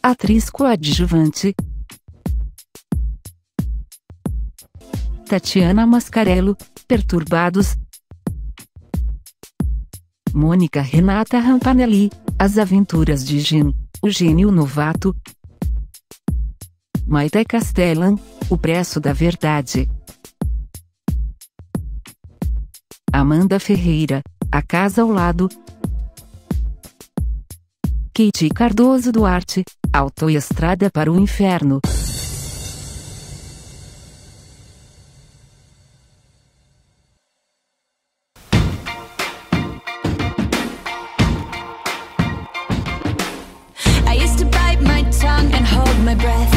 atriz coadjuvante Tatiana Mascarello, Perturbados. Mônica Renata Rampanelli, As Aventuras de Jim, o Gênio Novato. Maite Castellan, O Preço da Verdade. Amanda Ferreira, A Casa ao Lado. Katy Cardoso Duarte, Autoestrada para o Inferno. I used to bite my tongue and hold my breath.